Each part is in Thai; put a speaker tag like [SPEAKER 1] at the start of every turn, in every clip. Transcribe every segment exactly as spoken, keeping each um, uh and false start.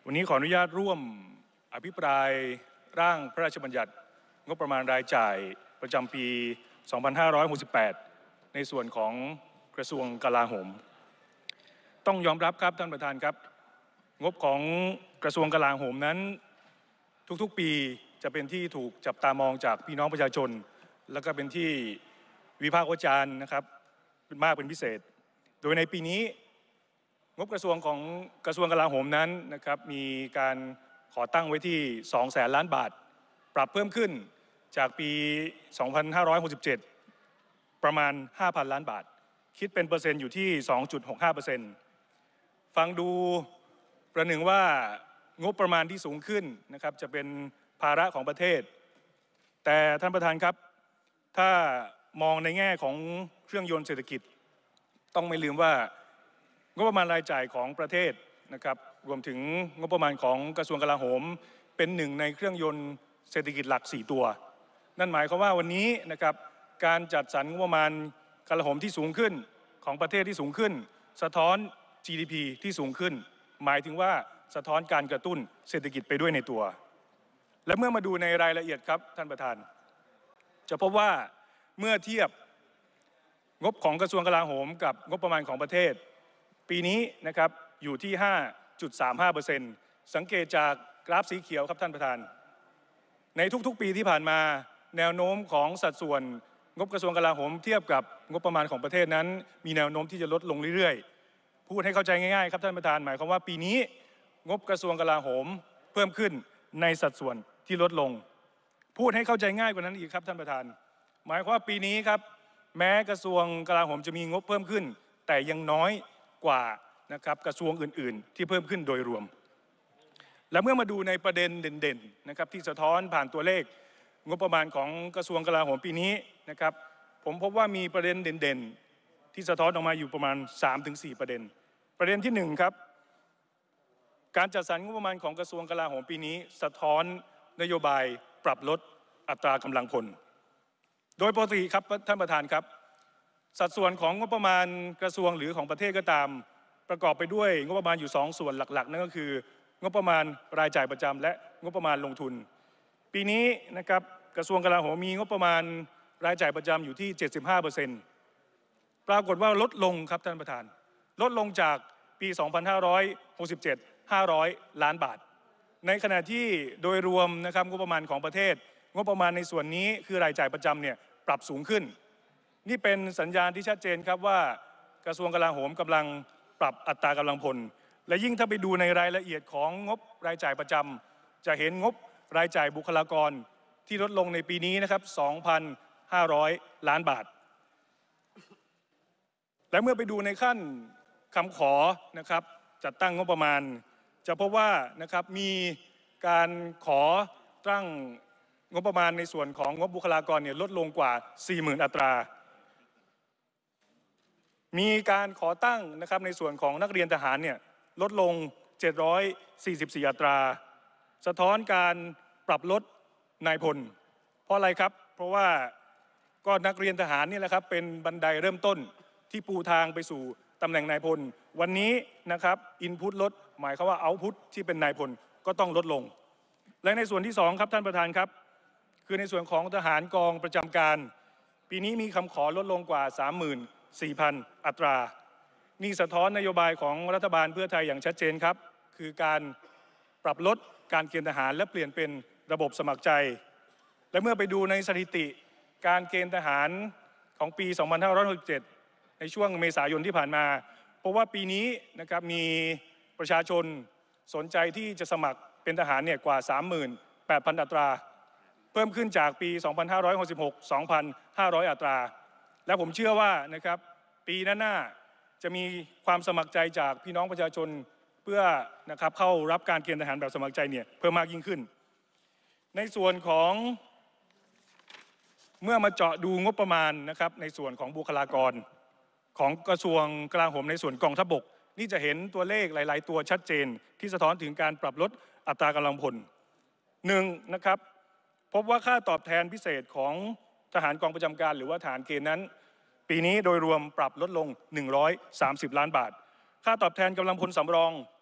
[SPEAKER 1] วันนี้ขออนุญาตร่วมอภิปรายร่างพระราชบัญญัติงบประมาณรายจ่ายประจำปี สองพันห้าร้อยหกสิบแปด ในส่วนของกระทรวงกลาโหมต้องยอมรับครับท่านประธานครับงบของกระทรวงกลาโหมนั้นทุกๆปีจะเป็นที่ถูกจับตามองจากพี่น้องประชาชนแล้วก็เป็นที่วิพากษ์วิจารณ์นะครับมากเป็นพิเศษโดยในปีนี้งบกระทรวงของกระทรวงกลาโหมนั้นนะครับมีการขอตั้งไว้ที่สองแสนล้านบาทปรับเพิ่มขึ้นจากปี สองพันห้าร้อยหกสิบเจ็ด ประมาณ ห้าพัน ล้านบาทคิดเป็นเปอร์เซ็นต์อยู่ที่ สองจุดหกห้าเปอร์เซ็นต์ ฟังดูประหนึ่งว่างบประมาณที่สูงขึ้นนะครับจะเป็นภาระของประเทศแต่ท่านประธานครับถ้ามองในแง่ของเครื่องยนต์เศรษฐกิจต้องไม่ลืมว่างบประมาณรายจ่ายของประเทศนะครับรวมถึงงบประมาณของกระทรวงกลาโหมเป็นหนึ่งในเครื่องยนต์เศรษฐกิจหลักสี่ตัวนั่นหมายความว่าวันนี้นะครับการจัดสรรงบประมาณกลาโหมที่สูงขึ้นของประเทศที่สูงขึ้นสะท้อน จี ดี พี ที่สูงขึ้นหมายถึงว่าสะท้อนการกระตุ้นเศรษฐกิจไปด้วยในตัวและเมื่อมาดูในรายละเอียดครับท่านประธานจะพบว่าเมื่อเทียบงบของกระทรวงกลาโหมกับงบประมาณของประเทศปีนี้นะครับอยู่ที่ ห้าจุดสามห้าเปอร์เซ็นต์ สังเกตจากกราฟสีเขียวครับท่านประธานในทุกๆปีที่ผ่านมาแนวโน้มของสัดส่วนงบกระทรวงกลาโหมเทียบกับงบประมาณของประเทศนั้นมีแนวโน้มที่จะลดลงเรื่อยๆพูดให้เข้าใจง่ายๆครับท่านประธานหมายความว่าปีนี้งบกระทรวงกลาโหมเพิ่มขึ้นในสัดส่วนที่ลดลงพูดให้เข้าใจง่ายกว่านั้นอีกครับท่านประธานหมายความว่าปีนี้ครับแม้กระทรวงกลาโหมจะมีงบเพิ่มขึ้นแต่ยังน้อยกว่านะครับกระทรวงอื่นๆที่เพิ่มขึ้นโดยรวมและเมื่อมาดูในประเด็นเด่นๆนะครับที่สะท้อนผ่านตัวเลขงบประมาณของกระทรวงกลาโหมปีนี้นะครับผมพบว่ามีประเด็นเด่นๆที่สะท้อนออกมาอยู่ประมาณ สามถึงสี่ ประเด็นประเด็นที่หนึ่งครับการจัดสรรงบประมาณของกระทรวงกลาโหมปีนี้สะท้อนนโยบายปรับลดอัตรากำลังพลโดยปกติครับท่านประธานครับสัดส่วนของงบประมาณกระทรวงหรือของประเทศก็ตามประกอบไปด้วยงบประมาณอยู่สองส่วนหลักๆนั่นก็คืองบประมาณรายจ่ายประจำและงบประมาณลงทุนปีนี้นะครับกระทรวงกลาโหมมีงบประมาณรายจ่ายประจำอยู่ที่ เจ็ดสิบห้าเปอร์เซ็นต์ ปรากฏว่าลดลงครับท่านประธานลดลงจากปี สองพันห้าร้อยหกสิบเจ็ด ห้าร้อย ล้านบาทในขณะที่โดยรวมนะครับงบประมาณของประเทศงบประมาณในส่วนนี้คือรายจ่ายประจำเนี่ยปรับสูงขึ้นนี่เป็นสัญญาณที่ชัดเจนครับว่ากระทรวงกลาโหมกำลังปรับอัตรากำลังพลและยิ่งถ้าไปดูในรายละเอียดของงบรายจ่ายประจำจะเห็นงบรายจ่ายบุคลากรที่ลดลงในปีนี้นะครับ สองพันห้าร้อย ล้านบาทและเมื่อไปดูในขั้นคำขอนะครับจัดตั้งงบประมาณจะพบว่านะครับมีการขอตั้งงบประมาณในส่วนของงบบุคลากรเนี่ยลดลงกว่า สี่หมื่น อัตรามีการขอตั้งนะครับในส่วนของนักเรียนทหารเนี่ยลดลงเจ็ดร้อยสี่สิบสี่อัตราสะท้อนการปรับลดนายพลเพราะอะไรครับเพราะว่าก็นักเรียนทหารนี่แหละครับเป็นบันไดเริ่มต้นที่ปูทางไปสู่ตำแหน่งนายพลวันนี้นะครับอินพุตลดหมายความว่าเอาท์พุตที่เป็นนายพลก็ต้องลดลงและในส่วนที่สองครับท่านประธานครับคือในส่วนของทหารกองประจำการปีนี้มีคำขอลดลงกว่า สามหมื่นสี่พัน อัตรานี่สะท้อนนโยบายของรัฐบาลเพื่อไทยอย่างชัดเจนครับคือการปรับลดการเกณฑ์ทหารและเปลี่ยนเป็นระบบสมัครใจและเมื่อไปดูในสถิติการเกณฑ์ทหารของปี สองพันห้าร้อยหกสิบเจ็ด ในช่วงเมษายนที่ผ่านมาเพราะว่าปีนี้นะครับมีประชาชนสนใจที่จะสมัครเป็นทหารเนี่ยกว่า สามหมื่นแปดพัน อัตราเพิ่มขึ้นจากปี สองพันห้าร้อยหกสิบหก สองพันห้าร้อย อัตราและผมเชื่อว่านะครับปีหน้าจะมีความสมัครใจจากพี่น้องประชาชนเพื่อนะครับเข้ารับการเกณฑ์ทหารแบบสมัครใจเนี่ยเพิ่มมากยิ่งขึ้นในส่วนของเมื่อมาเจาะดูงบประมาณนะครับในส่วนของบุคลากรของกระทรวงกลาโหมในส่วนกองทัพบกนี่จะเห็นตัวเลขหลายๆตัวชัดเจนที่สะท้อนถึงการปรับลดอัตรากำลังพลหนึ่งนะครับพบว่าค่าตอบแทนพิเศษของทหารกองประจำการหรือว่าทหารเกณฑ์นั้นปีนี้โดยรวมปรับลดลงหนึ่งร้อยสามสิบล้านบาทค่าตอบแทนกำลังพลสำรอง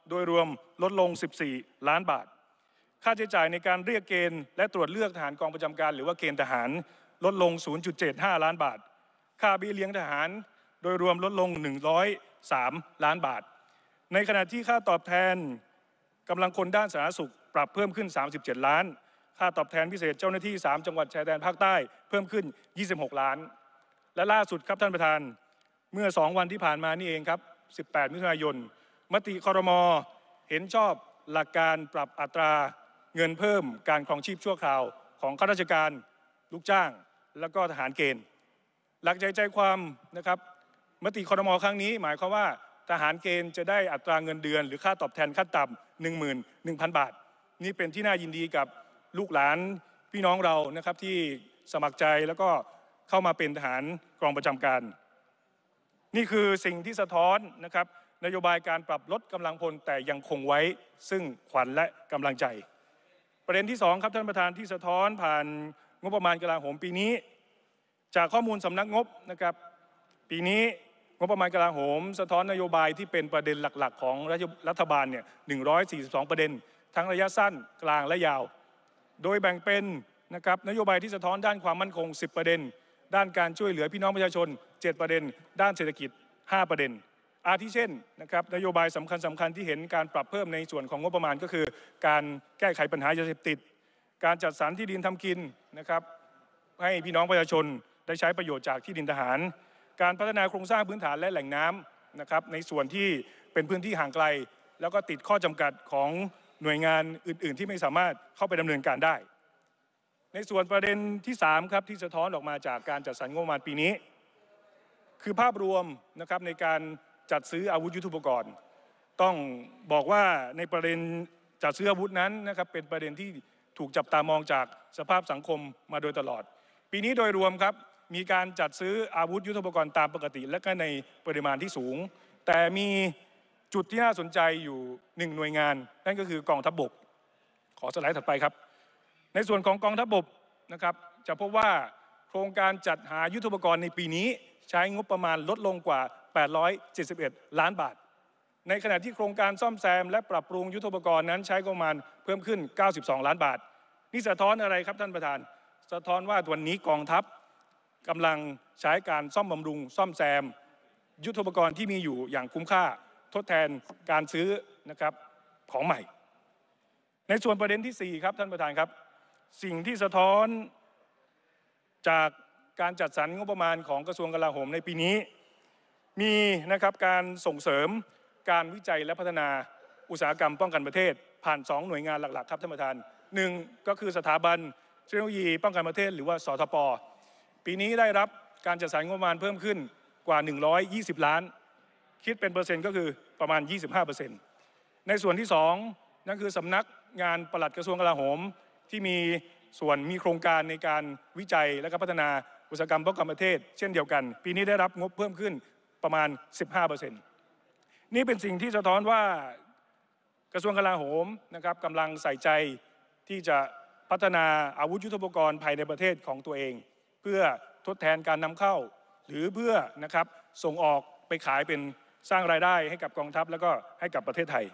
[SPEAKER 1] โดยรวมลดลงสิบสี่ล้านบาทค่าใช้จ่ายในการเรียกเกณฑ์และตรวจเลือกทหารกองประจำการหรือว่าเกณฑ์ทหารลดลง ศูนย์จุดเจ็ดห้า ล้านบาทค่าเบี้ยเลี้ยงทหารโดยรวมลดลงหนึ่งร้อยสามล้านบาทในขณะที่ค่าตอบแทนกำลังคนด้านสาธารณสุขปรับเพิ่มขึ้นสามสิบเจ็ดล้านค่าตอบแทนพิเศษเจ้าหน้าที่สามจังหวัดชายแดนภาคใต้เพิ่มขึ้นยี่สิบหกล้านและล่าสุดครับท่านประธานเมื่อสองวันที่ผ่านมานี่เองครับสิบแปดมิถุนายนมติครม.เห็นชอบหลักการปรับอัตราเงินเพิ่มการครองชีพชั่วคราวของข้าราชการลูกจ้างและก็ทหารเกณฑ์หลักใจใจความนะครับมติครม.ครั้งนี้หมายความว่าทหารเกณฑ์จะได้อัตราเงินเดือนหรือค่าตอบแทนขั้นต่ำ หนึ่งหมื่นหนึ่งพัน บาทนี่เป็นที่น่ายินดีกับลูกหลานพี่น้องเรานะครับที่สมัครใจแล้วก็เข้ามาเป็นทหารกองประจำการนี่คือสิ่งที่สะท้อนนะครับนโยบายการปรับลดกำลังพลแต่ยังคงไว้ซึ่งขวัญและกำลังใจประเด็นที่สองครับท่านประธานที่สะท้อนผ่านงบประมาณกลาโหมปีนี้จากข้อมูลสำนักงบนะครับปีนี้งบประมาณกลาโหมสะท้อนนโยบายที่เป็นประเด็นหลักๆของรัฐบาลเนี่ยหนึ่งร้อยสี่สิบสองประเด็นทั้งระยะสั้นกลางและยาวโดยแบ่งเป็นนะครับนโยบายที่สะท้อนด้านความมั่นคงสิบประเด็นด้านการช่วยเหลือพี่น้องประชาชนเจ็ดประเด็นด้านเศรษฐกิจห้าประเด็นอาทิเช่นนะครับนโยบายสำคัญสำคัญที่เห็นการปรับเพิ่มในส่วนของงบประมาณก็คือการแก้ไขปัญหายาเสพติดการจัดสรรที่ดินทำกินนะครับให้พี่น้องประชาชนได้ใช้ประโยชน์จากที่ดินทหารการพัฒนาโครงสร้างพื้นฐานและแหล่งน้ำนะครับในส่วนที่เป็นพื้นที่ห่างไกลแล้วก็ติดข้อจำกัดของหน่วยงานอื่นๆที่ไม่สามารถเข้าไปดำเนินการได้ในส่วนประเด็นที่สามครับที่สะท้อนออกมาจากการจัดสรรงบประมาณปีนี้คือภาพรวมนะครับในการจัดซื้ออาวุธยุทโธปกรณ์ต้องบอกว่าในประเด็นจัดซื้ออาวุธนั้นนะครับเป็นประเด็นที่ถูกจับตามองจากสภาพสังคมมาโดยตลอดปีนี้โดยรวมครับมีการจัดซื้ออาวุธยุทโธปกรณ์ตามปกติและก็ในปริมาณที่สูงแต่มีจุดที่น่าสนใจอยู่หนึ่งหน่วยงานนั่นก็คือกองทัพบกขอสไลด์ถัดไปครับในส่วนของกองทัพบกนะครับจะพบว่าโครงการจัดหายุทโธปกรณ์ในปีนี้ใช้งบประมาณลดลงกว่าแปดร้อยเจ็ดสิบเอ็ดล้านบาทในขณะที่โครงการซ่อมแซมและปรับปรุงยุทโธปกรณ์นั้นใช้งบประมาณเพิ่มขึ้นเก้าสิบสองล้านบาทนี่สะท้อนอะไรครับท่านประธานสะท้อนว่าวันนี้กองทัพกำลังใช้การซ่อมบำรุงซ่อมแซมยุทโธปกรณ์ที่มีอยู่อย่างคุ้มค่าทดแทนการซื้อนะครับของใหม่ในส่วนประเด็นที่สี่ครับท่านประธานครับสิ่งที่สะท้อนจากการจัดสรรงบประมาณของกระทรวงกลาโหมในปีนี้มีนะครับการส่งเสริมการวิจัยและพัฒนาอุตสาหกรรมป้องกันประเทศผ่านสองหน่วยงานหลักๆครับท่านประธานหนึ่งก็คือสถาบันเทคโนโลยีป้องกันประเทศหรือว่าสทป.ปีนี้ได้รับการจัดสรรงบประมาณเพิ่มขึ้นกว่าหนึ่งร้อยยี่สิบล้านคิดเป็นเปอร์เซ็นต์ก็คือประมาณ ยี่สิบห้าเปอร์เซ็นต์ ในส่วนที่สองนั่นคือสำนักงานปลัดกระทรวงกลาโหมที่มีส่วนมีโครงการในการวิจัยและก็พัฒนาอุตสาหกรรมป้องกันประเทศเช่นเดียวกันปีนี้ได้รับงบเพิ่มขึ้นประมาณ สิบห้าเปอร์เซ็นต์ นี่เป็นสิ่งที่สะท้อนว่ากระทรวงกลาโหมนะครับกำลังใส่ใจที่จะพัฒนาอาวุธยุทโธปกรณ์ภายในประเทศของตัวเองเพื่อทดแทนการนำเข้าหรือเพื่อนะครับส่งออกไปขายเป็นสร้างรายได้ให้กับกองทัพแล้วก็ให้กับประเทศไทย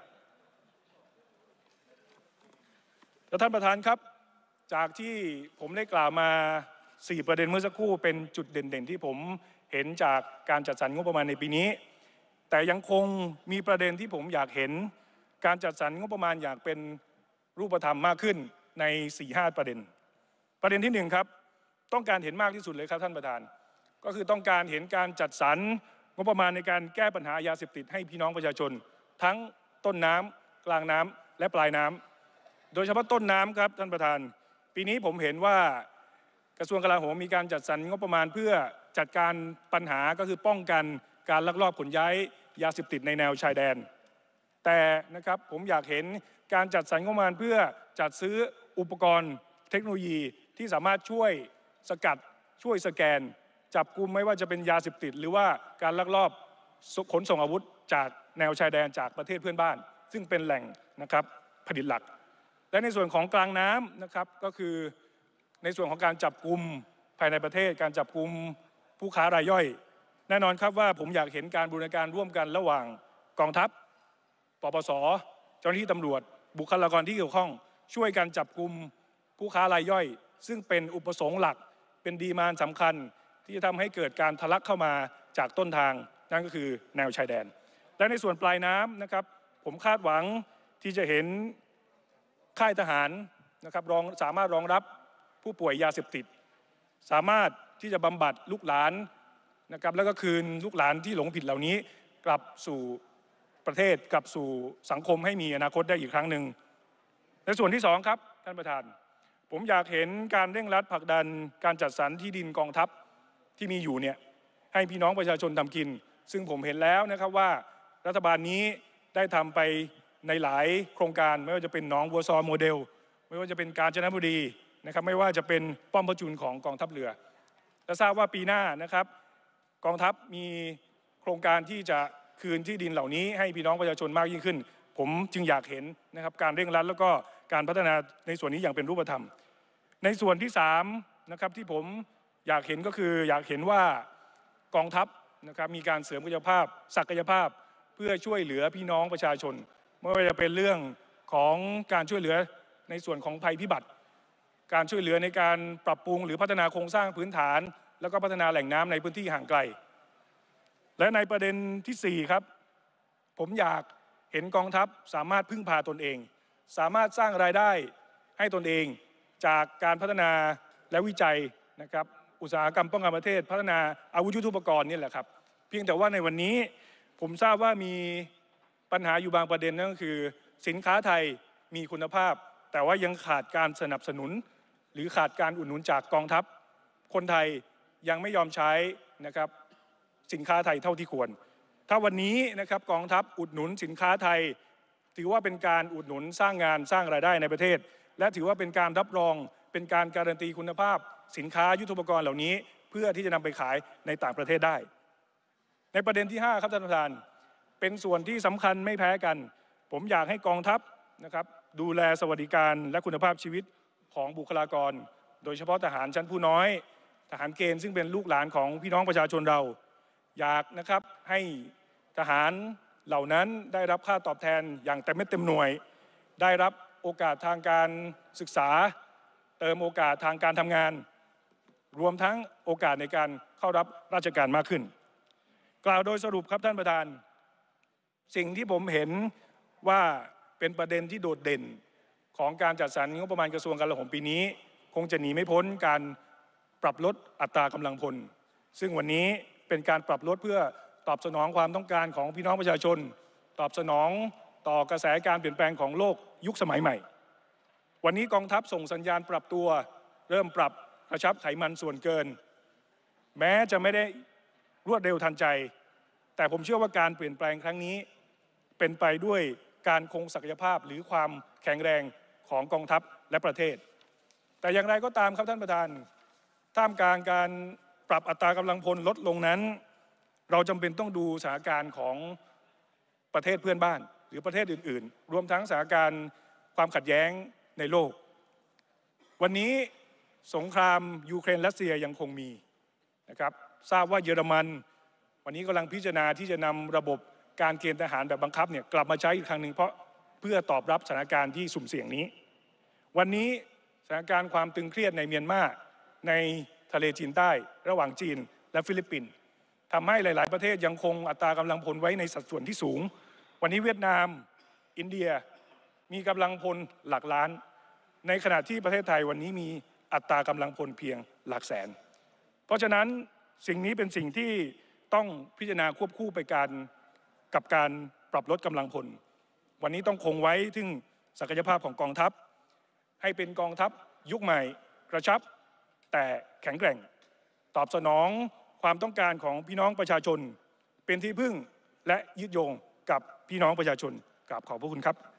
[SPEAKER 1] และท่านประธานครับจากที่ผมได้กล่าวมาสี่ประเด็นเมื่อสักครู่เป็นจุดเด่นๆที่ผมเห็นจากการจัดสรรงบประมาณในปีนี้แต่ยังคงมีประเด็นที่ผมอยากเห็นการจัดสรรงบประมาณอย่างเป็นรูปธรรมมากขึ้นใน สี่ห้า ประเด็นประเด็นที่หนึ่งครับต้องการเห็นมากที่สุดเลยครับท่านประธานก็คือต้องการเห็นการจัดสรรงบประมาณในการแก้ปัญหายาเสพติดให้พี่น้องประชาชนทั้งต้นน้ำกลางน้ำและปลายน้ำโดยเฉพาะต้นน้ำครับท่านประธานปีนี้ผมเห็นว่ากระทรวงกลาโหมมีการจัดสรรงบประมาณเพื่อจัดการปัญหาก็คือป้องกันการลักลอบขนย้ายยาเสพติดในแนวชายแดนแต่นะครับผมอยากเห็นการจัดสรรงบประมาณเพื่อจัดซื้ออุปกรณ์เทคโนโลยีที่สามารถช่วยสกัดช่วยสแกนจับกุมไม่ว่าจะเป็นยาเสพติดหรือว่าการลักลอบขนส่งอาวุธจากแนวชายแดนจากประเทศเพื่อนบ้านซึ่งเป็นแหล่งนะครับผลิตหลักและในส่วนของกลางน้ำนะครับก็คือในส่วนของการจับกุมภายในประเทศการจับกุมผู้ค้ารายย่อยแน่นอนครับว่าผมอยากเห็นการบูรณาการร่วมกันระหว่างกองทัพปปส.เจ้าหน้าที่ตำรวจบุคลากรที่เกี่ยวข้องช่วยกันจับกลุ่มผู้ค้ารายย่อยซึ่งเป็นอุปสงค์หลักเป็นดีมานด์สำคัญที่จะทำให้เกิดการทะลักเข้ามาจากต้นทางนั่นก็คือแนวชายแดนและในส่วนปลายน้ำนะครับผมคาดหวังที่จะเห็นค่ายทหารนะครับรองสามารถรองรับผู้ป่วยยาเสพติดสามารถที่จะบำบัดลูกหลานนะครับแล้วก็คืนลูกหลานที่หลงผิดเหล่านี้กลับสู่ประเทศกลับสู่สังคมให้มีอนาคตได้อีกครั้งหนึ่งในส่วนที่สองครับท่านประธานผมอยากเห็นการเร่งรัดผลักดันการจัดสรรที่ดินกองทัพที่มีอยู่เนี่ยให้พี่น้องประชาชนทำกินซึ่งผมเห็นแล้วนะครับว่ารัฐบาลนี้ได้ทำไปในหลายโครงการไม่ว่าจะเป็นหนองบัวซอโมเดลไม่ว่าจะเป็นกาญจนบุรีนะครับไม่ว่าจะเป็นป้อมพระจุลของกองทัพเรือและทราบว่าปีหน้านะครับกองทัพมีโครงการที่จะคืนที่ดินเหล่านี้ให้พี่น้องประชาชนมากยิ่งขึ้นผมจึงอยากเห็นนะครับการเร่งรัดแล้วก็การพัฒนาในส่วนนี้อย่างเป็นรูปธรรมในส่วนที่สามนะครับที่ผมอยากเห็นก็คืออยากเห็นว่ากองทัพนะครับมีการเสริมศักยภาพศักยภาพเพื่อช่วยเหลือพี่น้องประชาชนไม่ว่าจะเป็นเรื่องของการช่วยเหลือในส่วนของภัยพิบัติการช่วยเหลือในการปรับปรุงหรือพัฒนาโครงสร้างพื้นฐานแล้วก็พัฒนาแหล่งน้ำในพื้นที่ห่างไกลและในประเด็นที่สี่ครับผมอยากเห็นกองทัพสามารถพึ่งพาตนเองสามารถสร้างรายได้ให้ตนเองจากการพัฒนาและวิจัยนะครับอุตสาหกรรมป้องกันประเทศพัฒนาอาวุธยุทโธปกรณ์นี่แหละครับเพียงแต่ว่าในวันนี้ผมทราบว่ามีปัญหาอยู่บางประเด็นนั่นก็คือสินค้าไทยมีคุณภาพแต่ว่ายังขาดการสนับสนุนหรือขาดการอุดหนุนจากกองทัพคนไทยยังไม่ยอมใช้นะครับสินค้าไทยเท่าที่ควรถ้าวันนี้นะครับกองทัพอุดหนุนสินค้าไทยถือว่าเป็นการอุดหนุนสร้างงานสร้างรายได้ในประเทศและถือว่าเป็นการรับรองเป็นการการันตีคุณภาพสินค้ายุทโธปกรณ์เหล่านี้เพื่อที่จะนำไปขายในต่างประเทศได้ในประเด็นที่ห้าครับท่านประธานเป็นส่วนที่สำคัญไม่แพ้กันผมอยากให้กองทัพนะครับดูแลสวัสดิการและคุณภาพชีวิตของบุคลากรโดยเฉพาะทหารชั้นผู้น้อยทหารเกณฑ์ซึ่งเป็นลูกหลานของพี่น้องประชาชนเราอยากนะครับให้ทหารเหล่านั้นได้รับค่าตอบแทนอย่างเต็มเม็ดเต็มหน่วยได้รับโอกาสทางการศึกษาเติมโอกาสทางการทำงานรวมทั้งโอกาสในการเข้ารับราชการมากขึ้นกล่าวโดยสรุปครับท่านประธานสิ่งที่ผมเห็นว่าเป็นประเด็นที่โดดเด่นของการจัดสรรงบประมาณกระทรวงกลาโหมปีนี้คงจะหนีไม่พ้นการปรับลดอัตรากำลังพลซึ่งวันนี้เป็นการปรับลดเพื่อตอบสนองความต้องการของพี่น้องประชาชนตอบสนองต่อกระแสการเปลี่ยนแปลงของโลกยุคสมัยใหม่วันนี้กองทัพส่งสัญญาณปรับตัวเริ่มปรับกระชับไขมันส่วนเกินแม้จะไม่ได้รวดเร็วทันใจแต่ผมเชื่อว่าการเปลี่ยนแปลงครั้งนี้เป็นไปด้วยการคงศักยภาพหรือความแข็งแรงของกองทัพและประเทศแต่อย่างไรก็ตามครับท่านประธานท่ามกลางการปรับอัตรากำลังพลลดลงนั้นเราจำเป็นต้องดูสถานการณ์ของประเทศเพื่อนบ้านหรือประเทศอื่นๆรวมทั้งสถานการณ์ความขัดแย้งในโลกวันนี้สงครามยูเครนรัสเซียยังคงมีนะครับทราบว่าเยอรมันวันนี้กำลังพิจารณาที่จะนำระบบการเกณฑ์ทหารแบบบังคับเนี่ยกลับมาใช้อีกครั้งหนึ่งเพราะเพื่อตอบรับสถานการณ์ที่สุ่มเสี่ยงนี้วันนี้สถานการณ์ความตึงเครียดในเมียนมาในทะเลจีนใต้ระหว่างจีนและฟิลิปปินส์ทำให้หลายๆประเทศยังคงอัตรากำลังพลไว้ในสัดส่วนที่สูงวันนี้เวียดนามอินเดียมีกำลังพลหลักล้านในขณะที่ประเทศไทยวันนี้มีอัตรากำลังพลเพียงหลักแสนเพราะฉะนั้นสิ่งนี้เป็นสิ่งที่ต้องพิจารณาควบคู่ไปการกับการปรับลดกำลังพลวันนี้ต้องคงไว้ถึงศักยภาพของกองทัพให้เป็นกองทัพยุคใหม่กระชับแต่แข็งแกร่งตอบสนองความต้องการของพี่น้องประชาชนเป็นที่พึ่งและยึดโยงกับพี่น้องประชาชนกราบขอบพระคุณครับ